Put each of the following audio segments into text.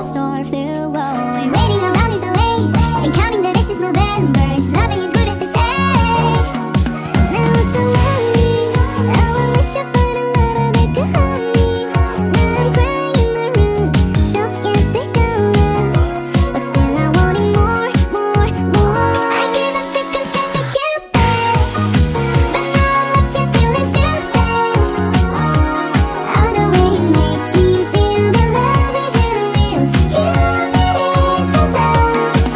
lost or flew away. Waiting around is a waste, and counting the days is November. Loving is good as they say. Now I'm so lonely, oh I wish I found a love that could hold me. Now I'm crying in my room, so scared they go love. But still I wanted more, more, more. I gave a second chance to Cupid, but now I'm left here feeling stupid. Oh, the way he makes me feel, the love isn't real. Cupid is so dumb.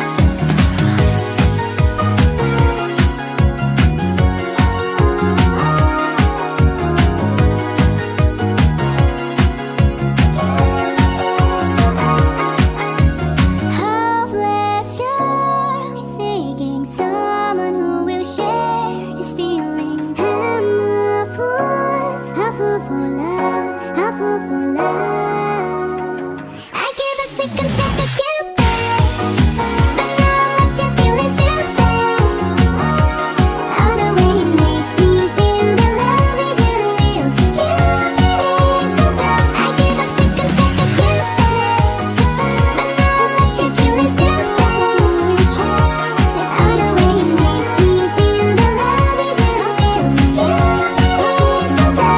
Hopeless girl is seeking someone who will share this feeling. I'm a fool for love, a fool for love. I gave a second chance to Cupid, but now I'm left here feeling stupid. Oh, the way he makes me feel, the love isn't real. Cupid is so dumb. I gave a second chance to Cupid, but now I'm left here feeling stupid. Oh, the way he makes me feel, the love isn't real. Cupid is so dumb.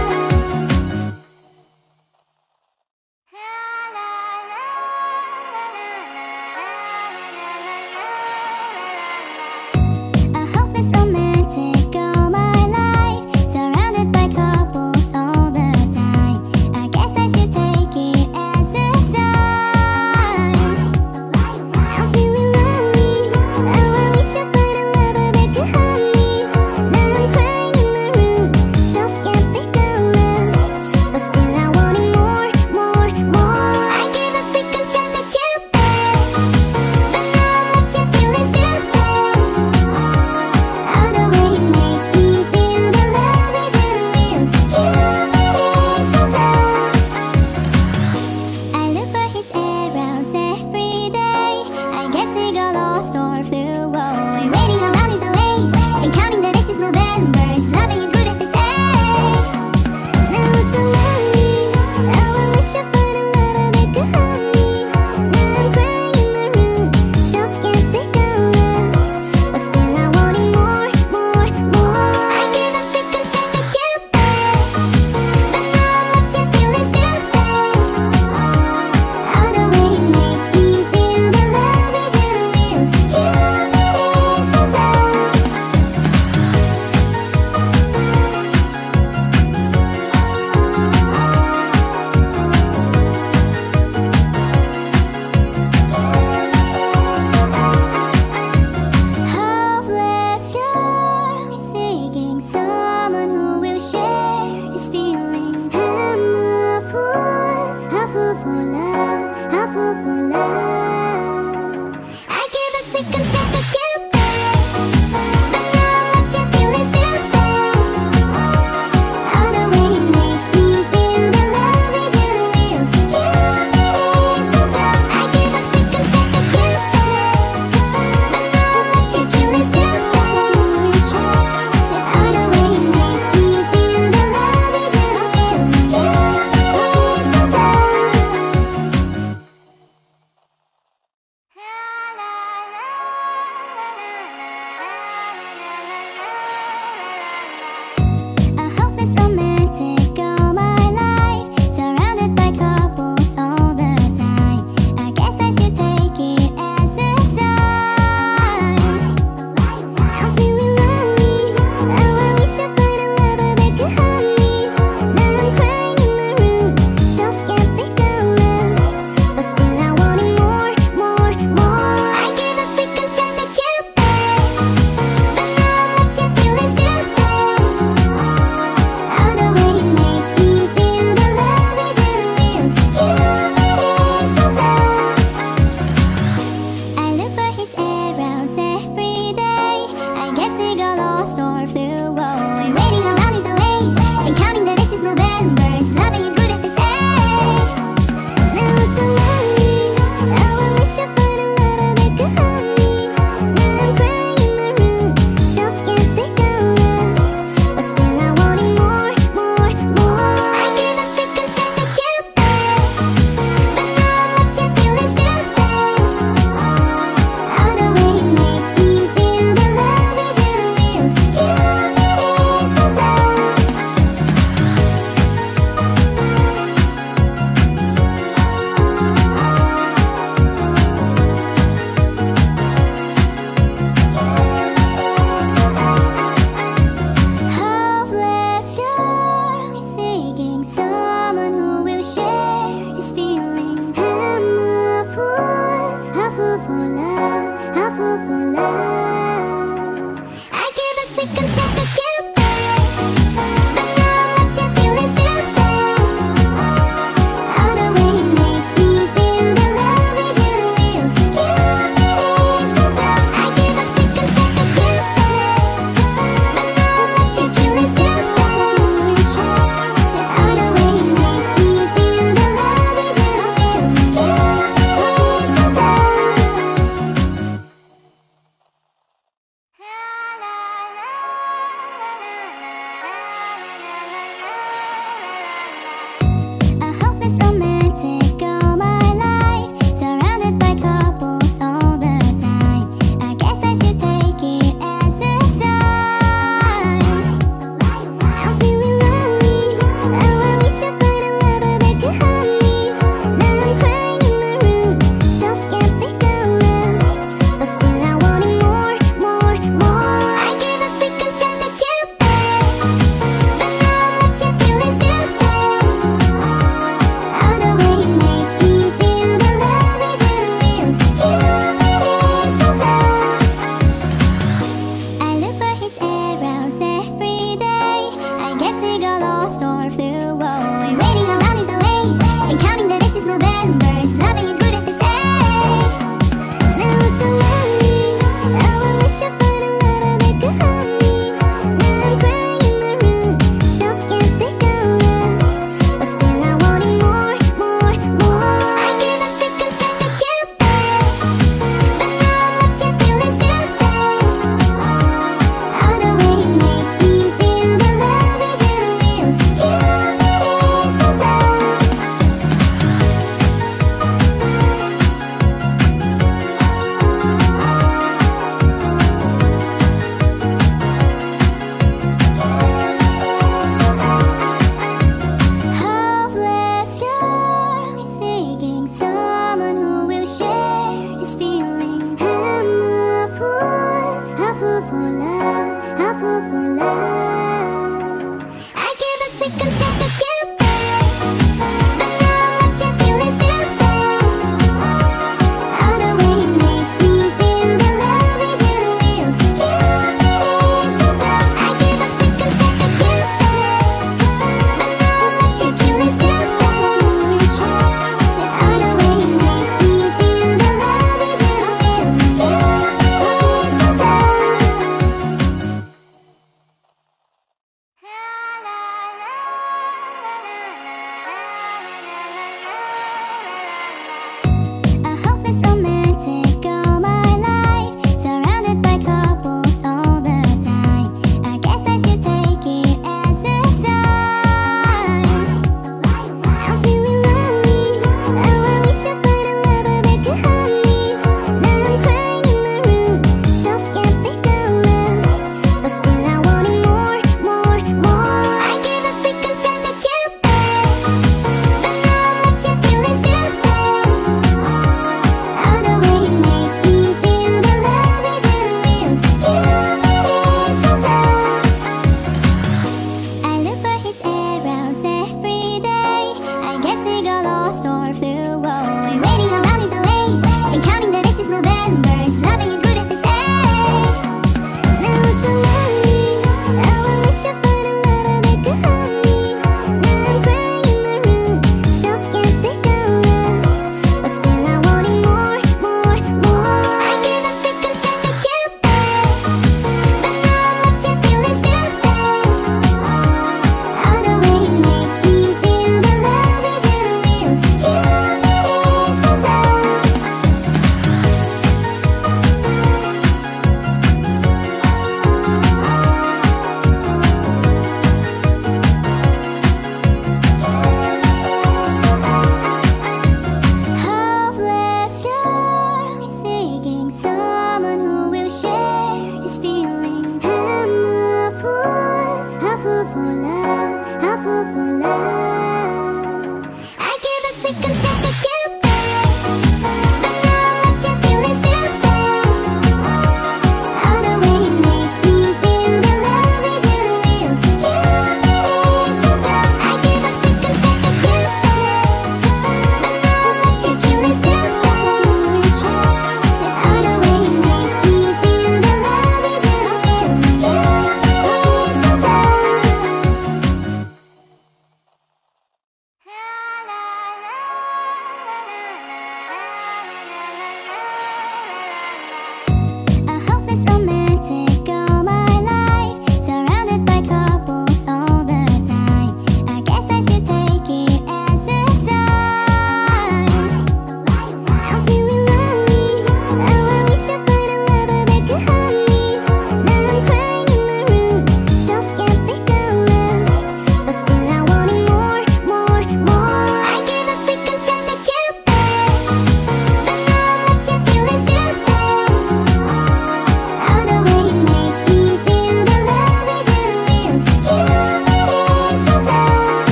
A hopeless romantic all my life, surrounded by couples all the time. I guess I should take it as a sign. I'm feeling lonely, oh I wish I found a lover that could hold me. Now I'm crying in my room, so scared they go love. But still I wanted more, more, more. I gave a second chance to Cupid, but now I'm left here feeling stupid. Oh, the way he makes me feel, the love isn't real. Cupid is so dumb. I look for his arrows every day. I guess he got lost or flew away. Waiting around is a waste, and counting the days is November. Loving is good as they say. Now I'm so lonely, oh I wish I found a lover that could hold me. Now I'm crying in my room, so scared they go love. But still I wanted more, more, more. I gave a second chance to Cupid, but now I'm left here feeling stupid. Oh, the way he makes me feel, the love isn't real. Cupid is so dumb. Hopeless girl is seeking someone who will share this feeling. I'm a fool for love, a fool for love. I gave a second chance to Cupid, but now I'm left here feeling stupid. Oh, the way he makes me feel, the love isn't real. Cupid is so dumb. I gave a second chance to Cupid, but now I'm left here feeling stupid. Oh, the way he makes me feel, the love isn't real. Cupid is so dumb.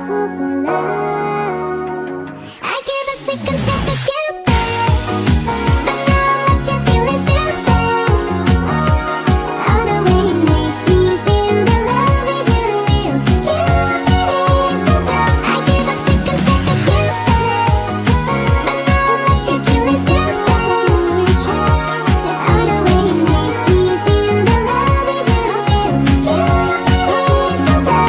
fool for love. I give a second chance to get back, but now I'm left here feeling stupid. All the way it makes me feel the love isn't real. You made it so dumb. I give a second chance to get back, but now I'm left here feeling stupid. All the way it makes me feel the love isn't real. You made it so dumb.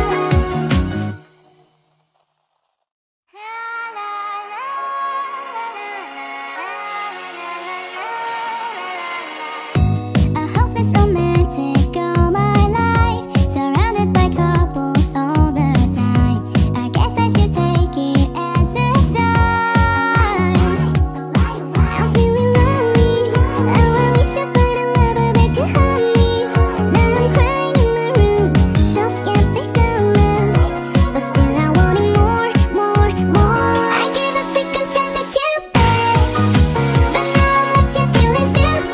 A hopeless romantic all my life, surrounded by couples all the time. I guess I should take it as a sign. I'm feeling lonely. Oh, I wish I found a lover that could hold me. Now I'm crying in my room, so skeptical now. But still I wanted more, more, more. I give a second chance to get back, but now I'm left here feeling stupid.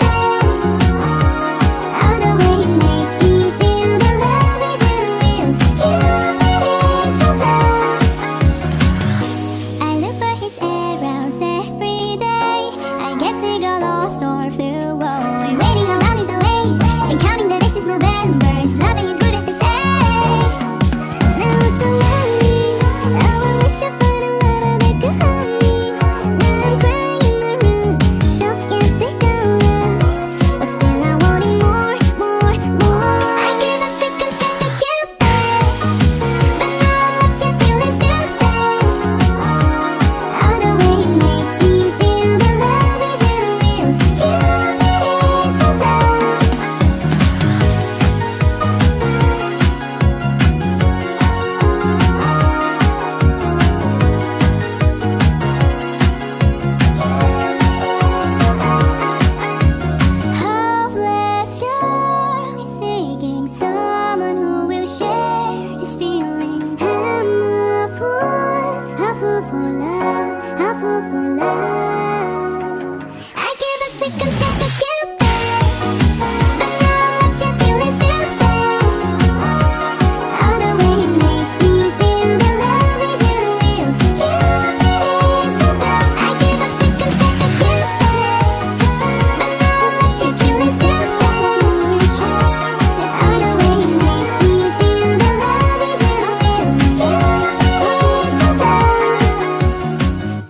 All the way it makes me feel the love isn't real. You made it so dumb. I look for his arrows every day. I guess he got lost or flew away. Waiting around his ways and counting the days since November. His loving is good as they say. Now I'm so lonely. Oh, I wish I found a lover that could hold me. Now I'm crying in my room, so skeptical now. But still I wanted more, more, more. I give a second chance to get back, but now I'm left here feeling stupid. All the way it makes me feel the love isn't real. You made it so dumb. Hopeless girl is seeking someone who will share this feeling. I'm a fool for love, a fool for love. I give a second chance to get back, but now I'm left here feeling stupid. All the way it makes me feel the love isn't real. You made it so dumb. I give a second chance to get back, but now I'm left here feeling stupid. All the way it makes me feel the love isn't real. You made it so dumb.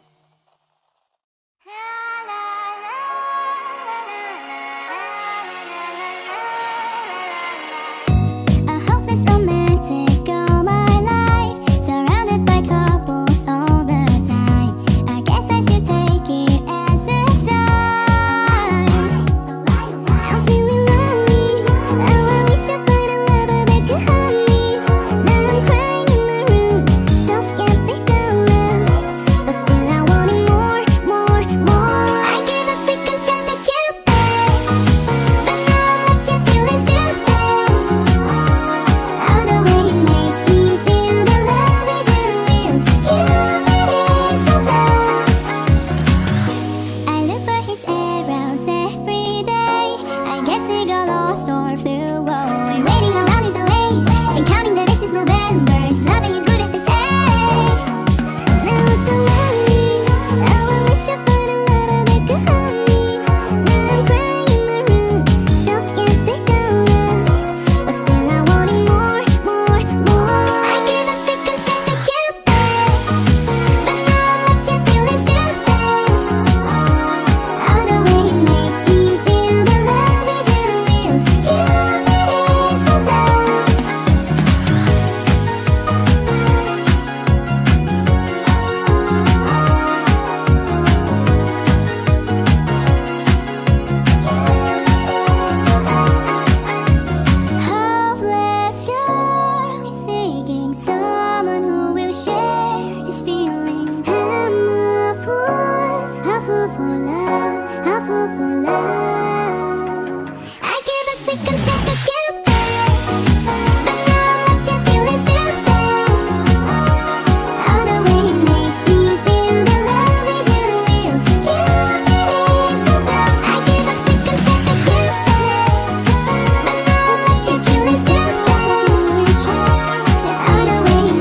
A hopeless romantic all my life, surrounded by couples all the time. I guess I should take it as a sign. I'm feeling lonely. Oh, I wish I found a lover that could hold me. Now I'm crying in my room, so skeptical now. But still I wanted more, more, more. I give a second chance to get back, but now I'm left here feeling stupid. All the way it makes me feel the love isn't real. You made it so dumb. I look for his arrows every day. I guess he got lost or flew away. Waiting around his ways and counting the days since November. His loving is good as they say. Now I'm so lonely. Oh, I wish I found a lover that could hold me. Now I'm crying in my room, so skeptical now. But still I wanted more, more, more. I give a second chance to get back, but now I'm left here feeling stupid. All the way it makes me feel the love isn't real. You made it so dumb. Hopeless girl is seeking someone who will share this feeling. I'm a fool for love, a fool for love. I give a second chance to get back, but now I'm left here feeling stupid. All the way it makes me feel the love isn't real. You made it so dumb. I give a second chance to get back, but now I'm left here feeling stupid. All the way it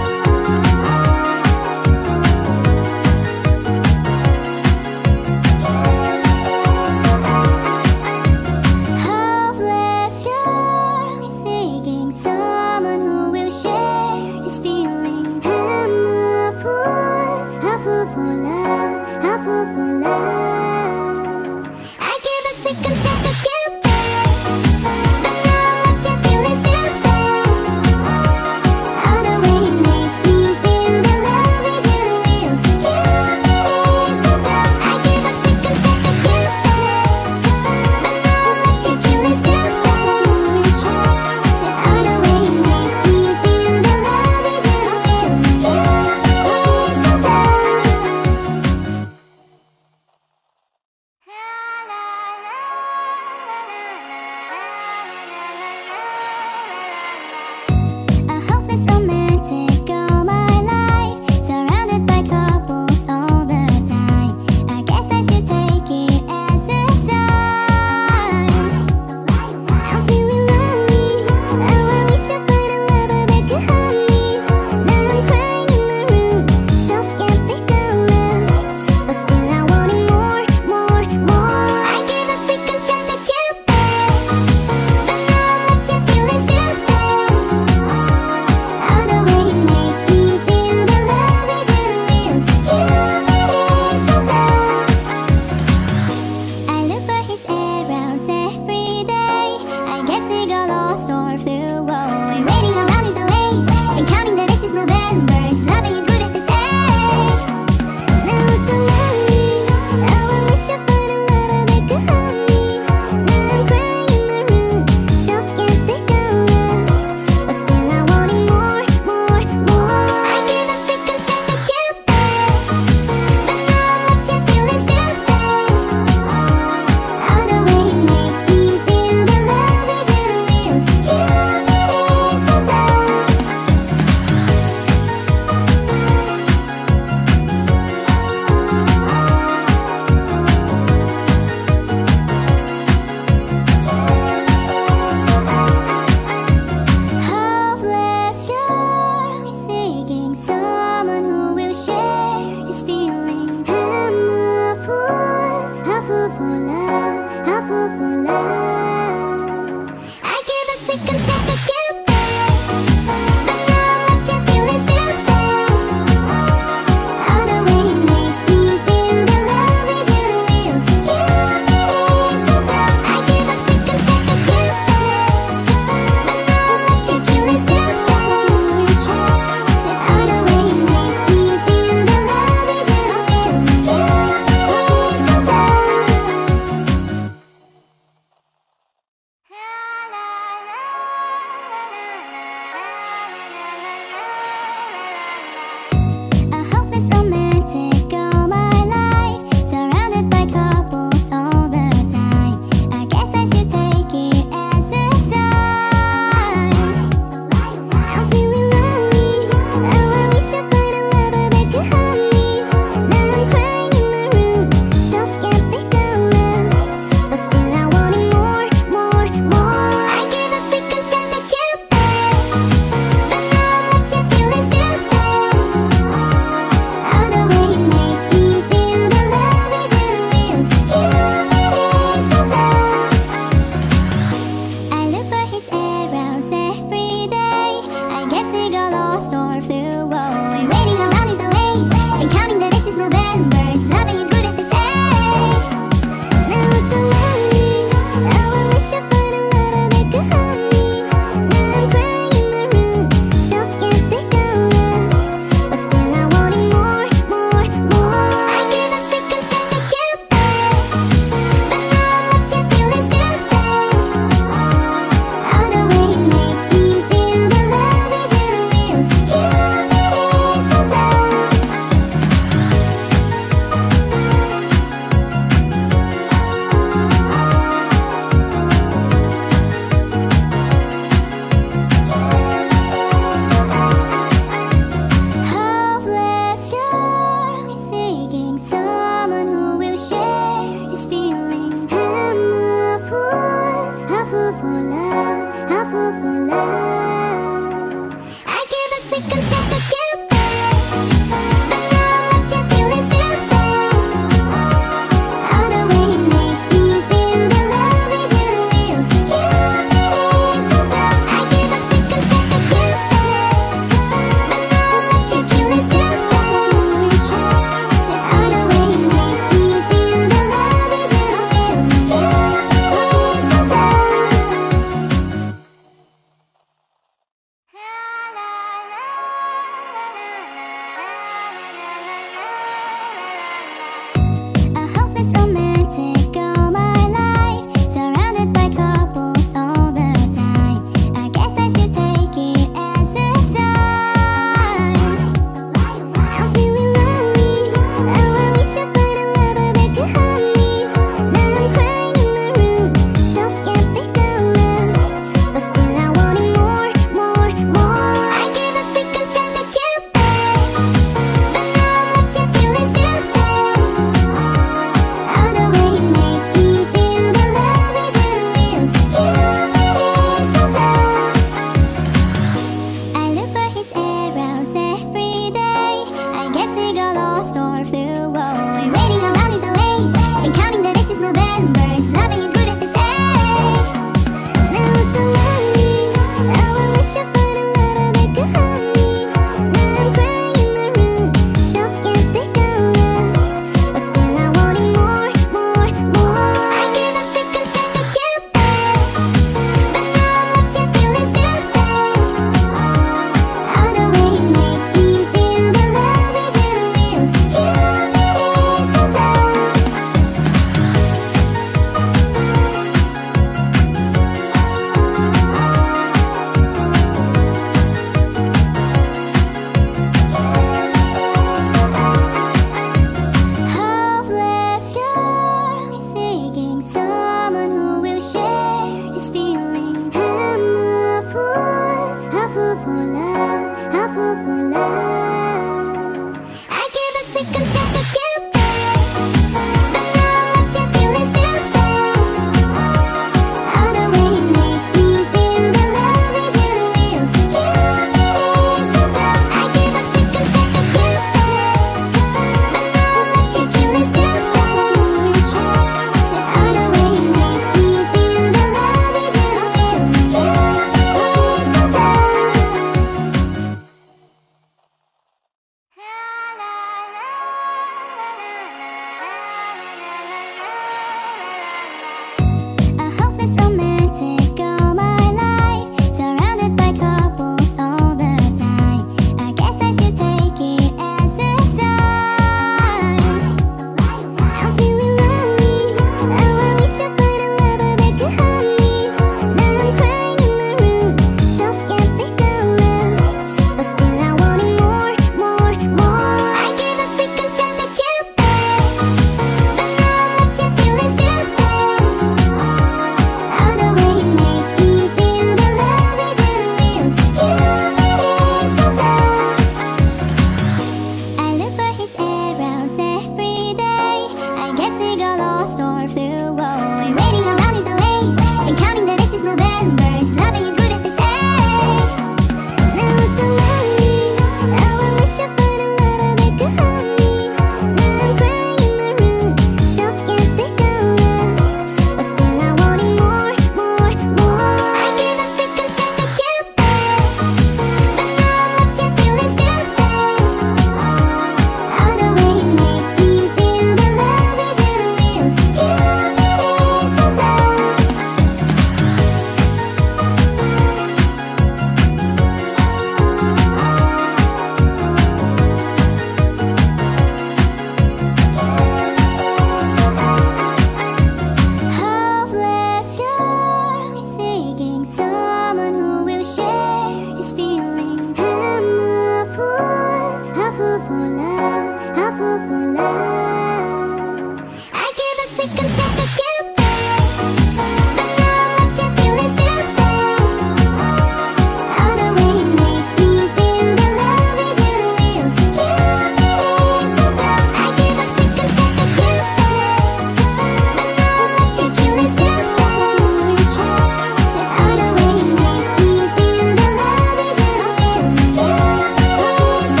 second chance to get back, but now I'm left here feeling stupid. All the way it makes me feel that love isn't real. You made it so dumb. I give a second chance to get back, but now I'm left here feeling stupid. All the way it makes me feel that love isn't real. You made it so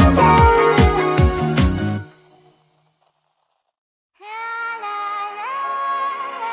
dumb.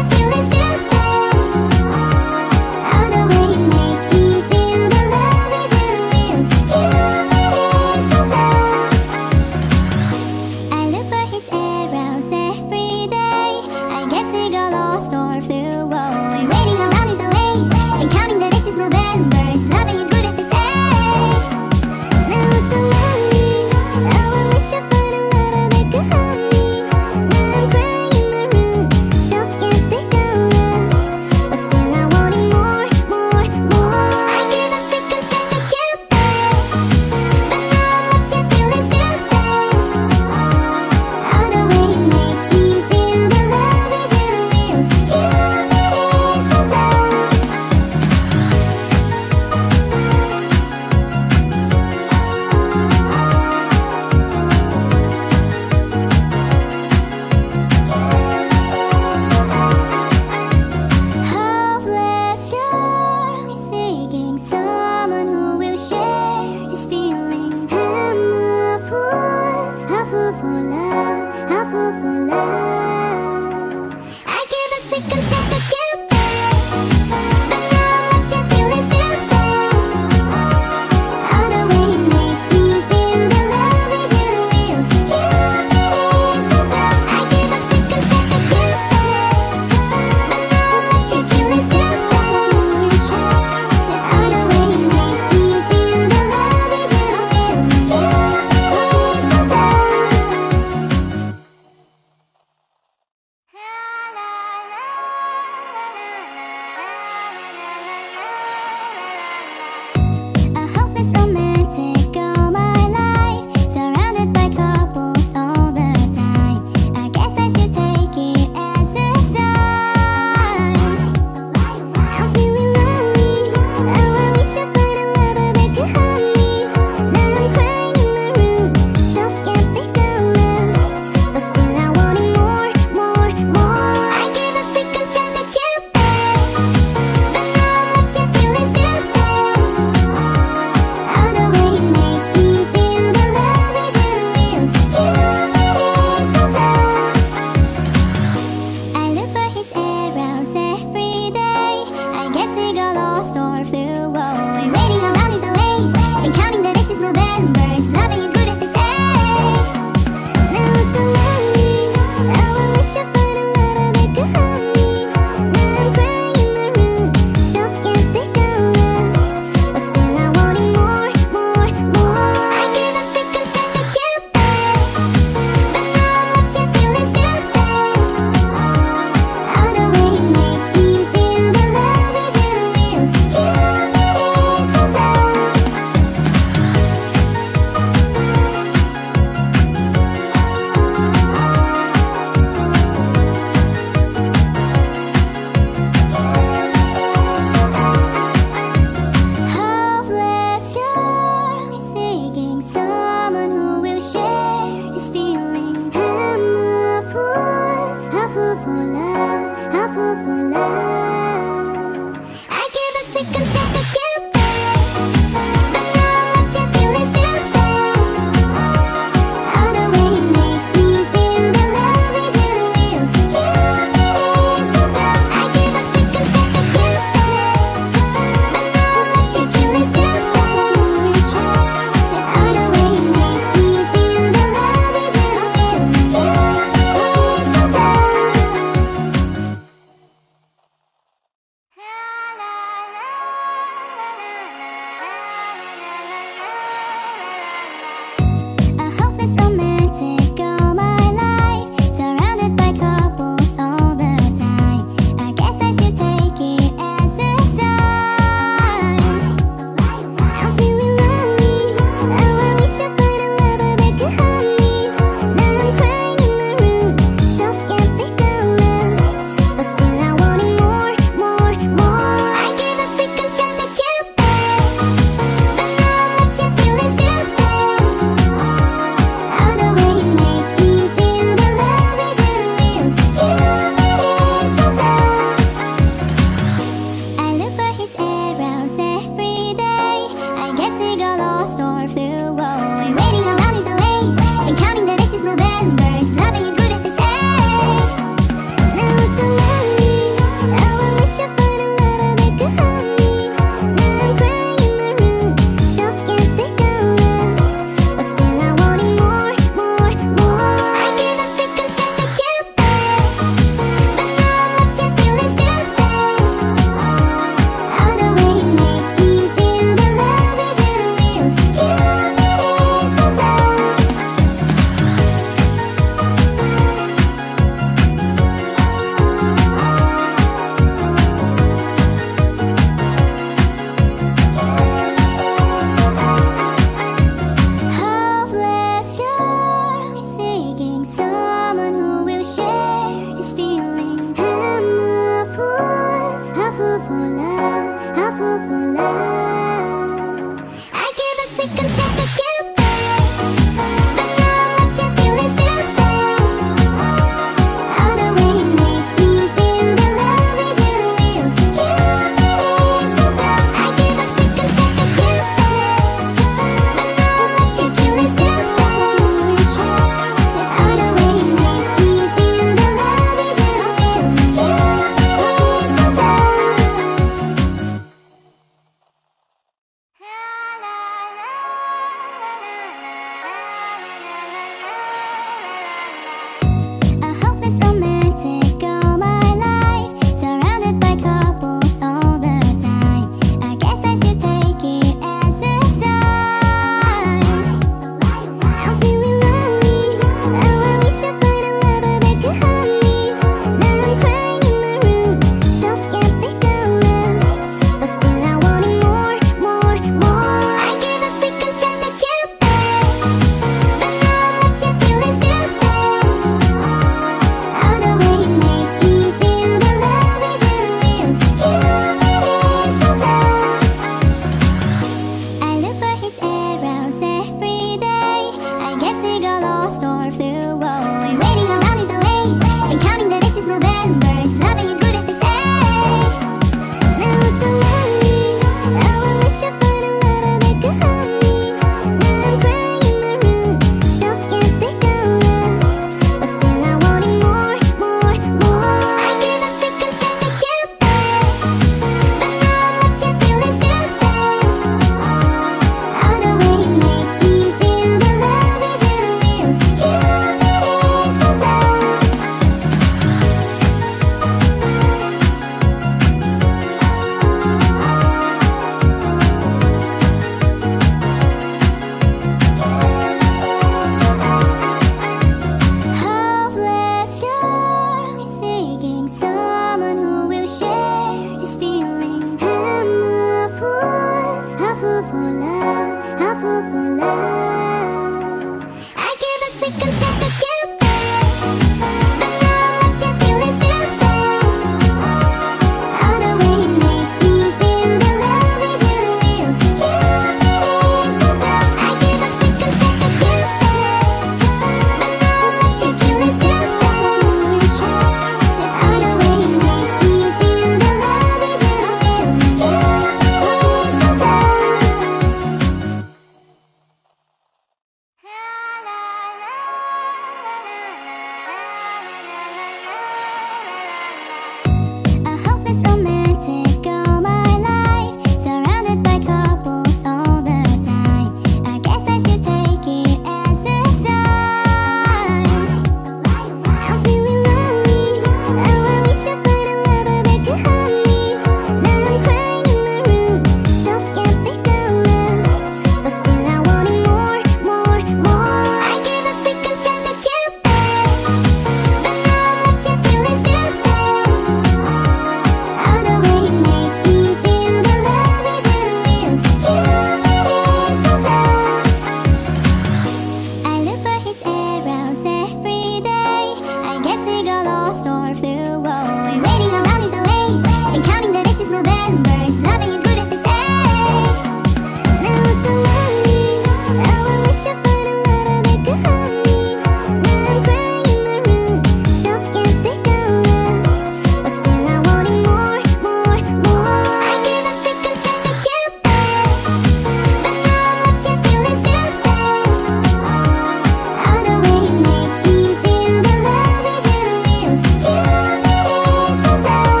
lost or flew away. Waiting around is always, and counting the days since November. Loving is good as they say. Now I'm so lonely, oh I wish I found a love that could hold me. Now I'm crying in my room, so scared they go us. But still I wanted more, more, more. I gave a second chance to Cupid, but now I'm left here feeling stupid. Oh, the way it makes me feel, the love isn't real. Cupid is so dumb.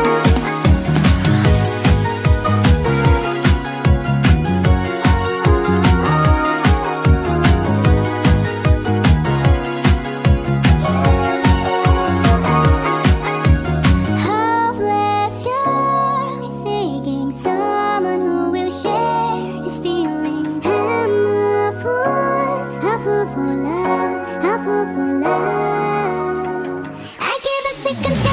Hopeless girl, seeking someone who will share this feeling. I'm a fool for love, a fool for love. I give a second chance.